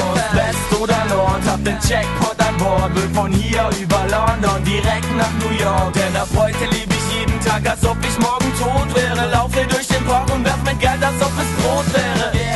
Ost, West oder Nord, hab den Jackpot an Bord, will von hier über London direkt nach New York. Denn ab heute lebe ich jeden Tag, als ob ich morgen tot wäre. Laufe durch den Park und werf mit Geld, als ob es Brot wäre.